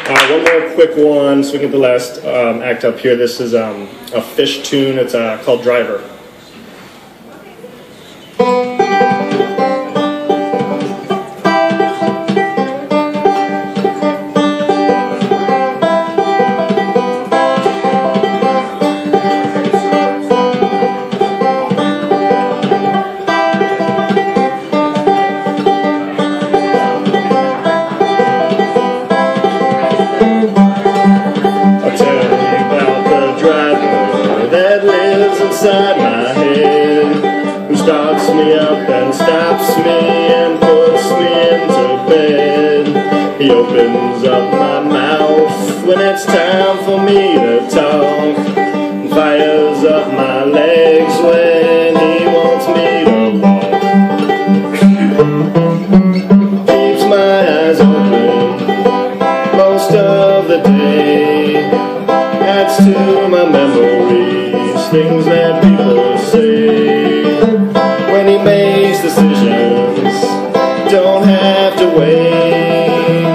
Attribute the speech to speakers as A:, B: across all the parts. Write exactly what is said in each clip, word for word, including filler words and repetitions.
A: Uh, one more quick one so we get the last um, act up here. This is um, a Fish tune. It's uh, called Driver. Inside my head, who starts me up and stops me and puts me into bed. He opens up my mouth when it's time for me to talk, and fires up my legs when he wants me to walk. Keeps my eyes open most of the day, adds to my memories things that people say. When he makes decisions, don't have to wait.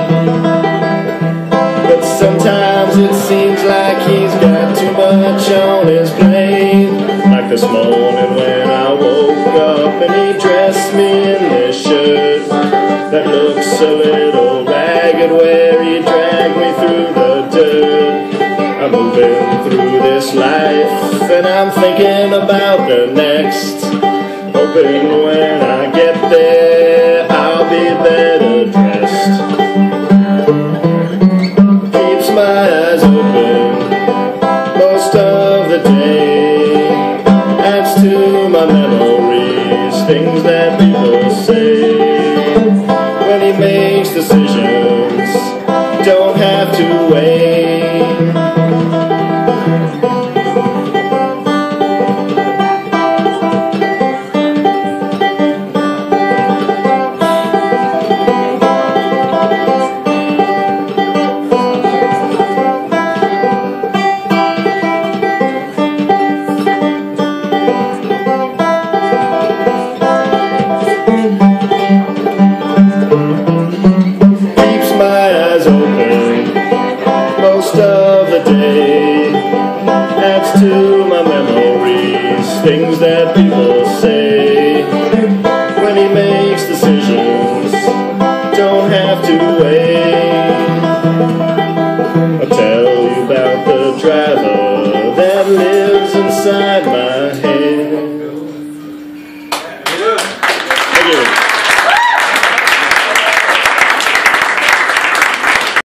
A: But sometimes it seems like he's got too much on his plate. Like this morning when I woke up and he dressed me in this shirt that looks a little ragged, where he dragged me through the dirt. I'm moving through this life and I'm thinking about the next, hoping when I get there I'll be better dressed. Keeps my eyes open most of the day, adds to my memories things that people say. When he makes decisions, don't have to wait.